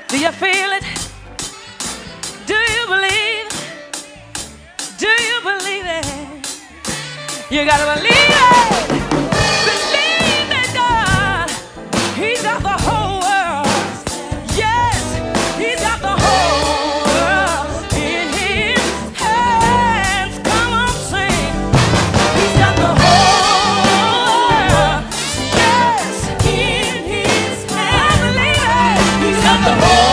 Do you feel it? Do you believe? Do you believe it? You gotta believe it. Believe in God. He's got the whole world. Yes, He's got the whole world in His hands. Come on, sing. He's got the whole world. Yes, in His hands. I believe it. He's got the whole world.